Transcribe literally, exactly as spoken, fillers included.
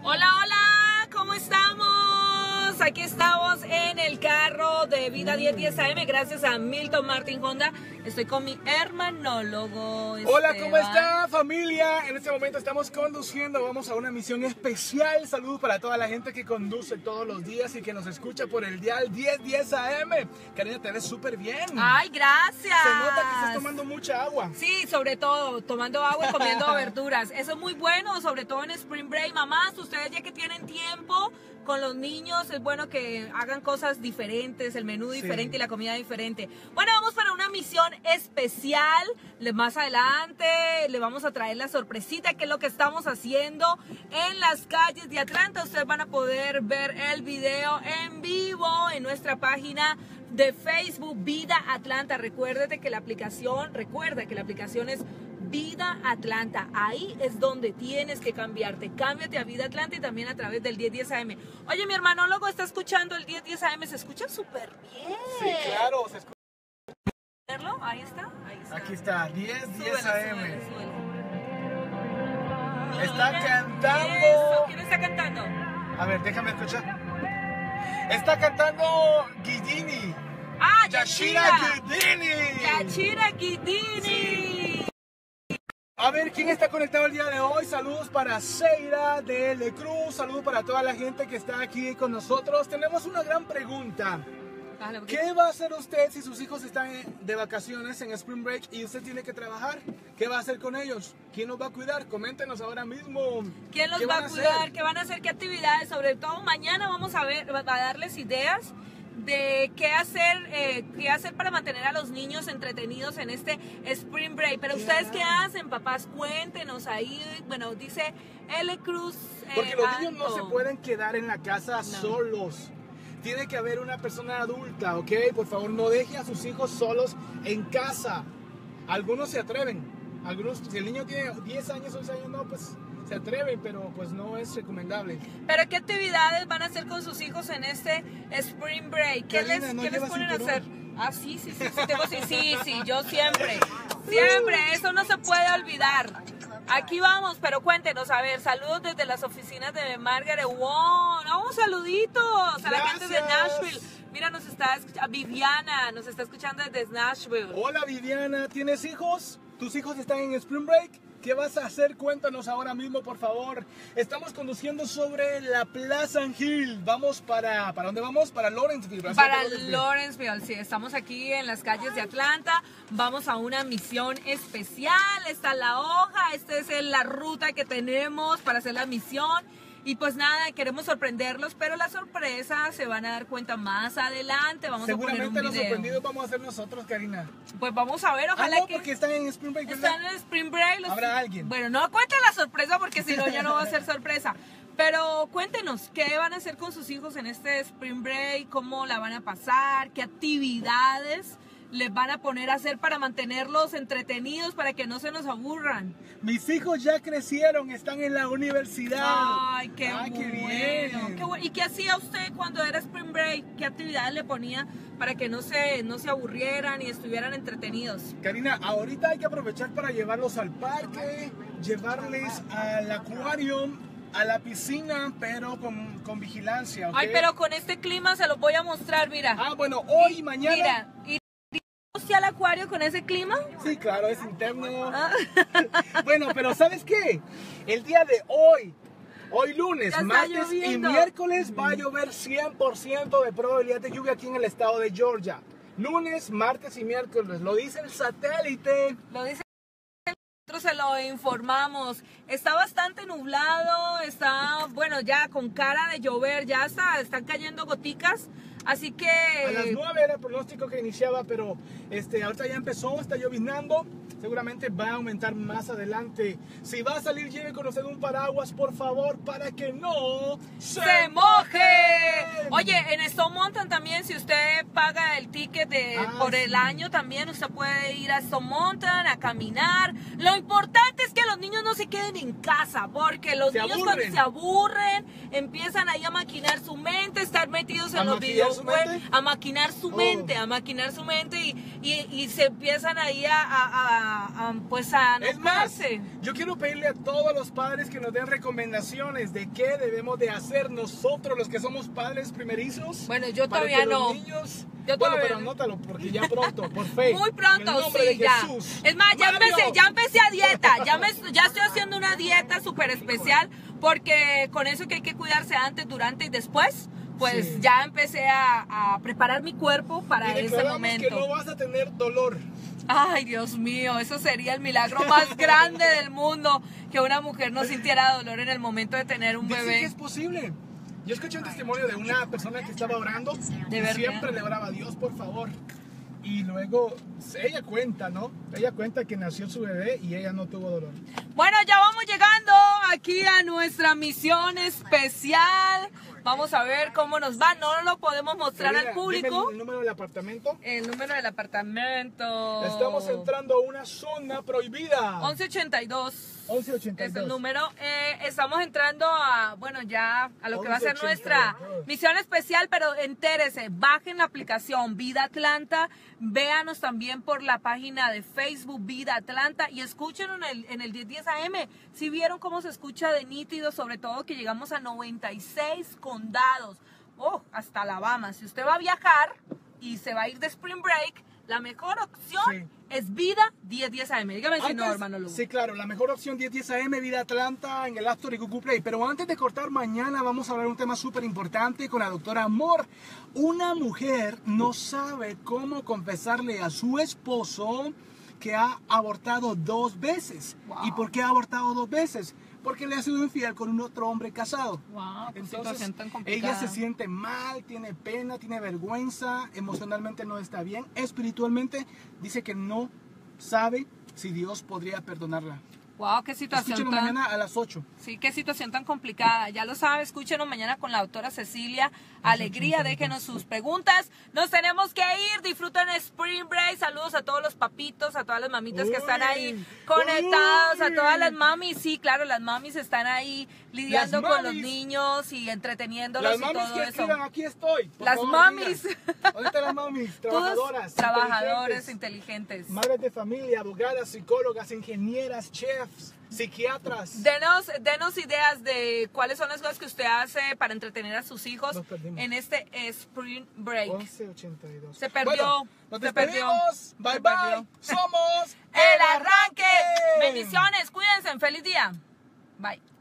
Hola, hola, ¿cómo estamos? Aquí estamos en el carro de Vida diez diez A M, gracias a Milton Martin Honda. Estoy con mi hermanólogo Esteban. Hola, ¿cómo está, familia? En este momento estamos conduciendo, vamos a una misión especial. Saludos para toda la gente que conduce todos los días y que nos escucha por el dial diez diez A M. Karina, te ves súper bien. Ay, gracias. Se nota que estás tomando mucha agua. Sí, sobre todo, tomando agua y comiendo verduras. Eso es muy bueno, sobre todo en Spring Break. Mamás, ustedes ya que tienen tiempo con los niños, es bueno que hagan cosas diferentes, el menú diferente, sí, y la comida diferente. Bueno, vamos para una misión especial. Más adelante le vamos a traer la sorpresita, que es lo que estamos haciendo en las calles de Atlanta. Ustedes van a poder ver el video en vivo en nuestra página de Facebook, Vida Atlanta. Recuérdate que la aplicación, recuerda que la aplicación es Vida Atlanta. Ahí es donde tienes que cambiarte. Cámbiate a Vida Atlanta y también a través del diez diez A M. Oye, mi hermanólogo está escuchando el diez diez A M. Se escucha súper bien. Sí, claro, se escucha. Ahí está, ahí está. Aquí está, diez diez A M. Súbele, súbele. Está Mira, cantando. eso. ¿Quién está cantando? A ver, déjame escuchar. Está cantando Guidini. Ah, Yashira Yashira Guidini. Yashira Guidini. Sí. A ver, ¿quién está conectado el día de hoy? Saludos para Seira de L. Cruz, saludos para toda la gente que está aquí con nosotros. Tenemos una gran pregunta. ¿Qué va a hacer usted si sus hijos están de vacaciones en Spring Break y usted tiene que trabajar? ¿Qué va a hacer con ellos? ¿Quién los va a cuidar? Coméntenos ahora mismo. ¿Quién los va a cuidar? ¿Qué van a hacer? ¿Qué actividades? Sobre todo mañana vamos a ver, a darles ideas de qué hacer, eh, qué hacer para mantener a los niños entretenidos en este Spring Break. Pero ustedes, ¿qué hacen, papás? Cuéntenos ahí. Bueno, dice L. Cruz. Eh, Porque los Banco. niños no se pueden quedar en la casa no. solos. Tiene que haber una persona adulta, ¿ok? Por favor, no deje a sus hijos solos en casa. Algunos se atreven. Algunos, si el niño tiene diez años, once años, no, pues se atreven, pero pues no es recomendable. ¿Pero qué actividades van a hacer con sus hijos en este Spring Break? ¿Qué Karina, les, ¿no ¿qué les ponen a hacer? Ah, sí, sí, sí, sí, tengo, sí, sí, sí, yo siempre, siempre, eso no se puede olvidar. Aquí vamos, pero cuéntenos, a ver, saludos desde las oficinas de Margaret Wong. ¡Oh, saluditos a la gente de Nashville! Mira, nos está escuchando, Viviana, nos está escuchando desde Nashville. Hola, Viviana, ¿tienes hijos? ¿Tus hijos están en Spring Break? ¿Qué vas a hacer? Cuéntanos ahora mismo, por favor. Estamos conduciendo sobre la Plaza Hill. Vamos para... ¿Para dónde vamos? Para Lawrenceville. Para, para Lawrenceville. Lawrenceville, sí. Estamos aquí en las calles de Atlanta. Vamos a una misión especial. Está la hoja. Esta es la ruta que tenemos para hacer la misión. Y pues nada, queremos sorprenderlos, pero la sorpresa se van a dar cuenta más adelante. Vamos Seguramente a poner un los video. sorprendidos vamos a ser nosotros, Karina. Pues vamos a ver, ojalá ah, no, que... porque están en Spring Break, ¿verdad? Están en Spring Break. Los... ¿Habrá alguien? Bueno, no cuenten la sorpresa porque si no ya no va a ser sorpresa. Pero cuéntenos, ¿qué van a hacer con sus hijos en este Spring Break? ¿Cómo la van a pasar? ¿Qué actividades les van a poner a hacer para mantenerlos entretenidos, para que no se nos aburran? Mis hijos ya crecieron, están en la universidad. Ay, qué, Ay, bueno. Qué bien. Qué bueno. ¿Y qué hacía usted cuando era Spring Break? ¿Qué actividades le ponía para que no se, no se aburrieran y estuvieran entretenidos? Karina, ahorita hay que aprovechar para llevarlos al parque, llevarles al acuario, a la piscina, pero con, con vigilancia, ¿okay? Ay, pero con este clima se los voy a mostrar, mira. Ah, bueno, hoy y mañana. Mira, ¿y al acuario con ese clima? Sí, claro, es interno. Ah. Bueno, pero ¿sabes qué? El día de hoy, hoy lunes, martes lloviendo. y miércoles va a llover cien por ciento de probabilidad de lluvia aquí en el estado de Georgia. Lunes, martes y miércoles, lo dice el satélite. Lo dice nosotros, se lo informamos. Está bastante nublado, está, bueno, ya con cara de llover, ya está, están cayendo goticas. Así que... A las nueve era el pronóstico que iniciaba, pero este, ahorita ya empezó, está lloviznando. Seguramente va a aumentar más adelante. Si va a salir, lleve con usted un paraguas, por favor, para que no se, se moje. Oye, en Stone Mountain también, si usted paga el ticket de, ah, por el sí. año, también usted puede ir a Stone Mountain a caminar. Lo importante es que los niños no se queden en casa, porque los se niños aburren. cuando se aburren, empiezan ahí a maquinar su mente, estar metidos en a los videojuegos. su buen, mente? a maquinar su Oh. mente, a maquinar su mente y, y, y se empiezan ahí a, a, a, a pues a Es más, enojarse. yo quiero pedirle a todos los padres que nos den recomendaciones de qué debemos de hacer nosotros, los que somos padres primerizos. Bueno, yo para todavía que los no. niños... Yo bueno, todavía pero no. anótalo porque ya pronto, por fe. Muy En pronto, el nombre sí, de ya. Jesús. Es más, ya Mario. empecé, ya empecé a dieta, ya, me, ya estoy haciendo una dieta súper especial porque con eso que hay que cuidarse antes, durante y después, pues Sí. ya empecé a, a preparar mi cuerpo para Y ese declaramos momento. que no vas a tener dolor. Ay, Dios mío, eso sería el milagro más grande del mundo, que una mujer no sintiera dolor en el momento de tener un Dicen que bebé. es posible. Yo escuché un testimonio de una persona que estaba orando ¿De y verdad? siempre le oraba a Dios, por favor. Y luego ella cuenta, ¿no? Ella cuenta que nació su bebé y ella no tuvo dolor. Bueno, ya vamos llegando aquí a nuestra misión especial. Vamos a ver cómo nos va. No lo podemos mostrar Karina, al público. dime el número del apartamento. El número del apartamento. Estamos entrando a una zona prohibida. once ochenta y dos. once ochenta y Es dos. el número. Eh, estamos entrando a, bueno, ya a lo que va a ser once ochenta y nuestra dos. misión especial, pero entérese, bajen la aplicación Vida Atlanta, véanos también por la página de Facebook Vida Atlanta y escuchen en el, en el diez diez A M. Si vieron cómo se escucha de nítido, sobre todo que llegamos a noventa y seis condados, oh, hasta Alabama. Si usted va a viajar y se va a ir de Spring Break, la mejor opción Sí. es Vida diez diez A M. Dígame si no, Antes- hermano Lugo. Sí, claro, la mejor opción diez diez A M, Vida Atlanta, en el App Store y Google Play. Pero antes de cortar, mañana vamos a hablar de un tema súper importante con la doctora Amor. Una mujer no sabe cómo confesarle a su esposo que ha abortado dos veces. Wow. ¿Y por qué ha abortado dos veces? Porque le ha sido infiel con un otro hombre casado. Wow, qué Entonces, situación tan ella complicada. se siente mal, tiene pena, tiene vergüenza, emocionalmente no está bien, espiritualmente dice que no sabe si Dios podría perdonarla. Wow, qué situación Escúchenlo tan... mañana a las ocho. Sí, qué situación tan complicada. Ya lo sabe, escúchenos mañana con la doctora Cecilia. Alegría, déjenos sus preguntas. Nos tenemos que ir. Disfruten Spring Break. Saludos a todos los papitos, a todas las mamitas que están ahí Uy, conectados, a uy. todas las mamis. Sí, claro, las mamis están ahí lidiando Las con los mamis. niños y entreteniéndolos Las y mamis todo que eso. escriban, aquí estoy. Por Las favor, mamis. digan. ¿Dónde están las mamis? Todos Trabajadoras. trabajadores inteligentes, inteligentes. madres de familia, abogadas, psicólogas, ingenieras, chefs, psiquiatras. Denos, denos ideas de cuáles son las cosas que usted hace para entretener a sus hijos Nos perdimos. en este Spring Break. once ochenta y dos. Se perdió, Bueno, nos se perdió, despedimos. Bye se bye. perdió. Somos El arranque. Bendiciones, cuídense, feliz día. Bye.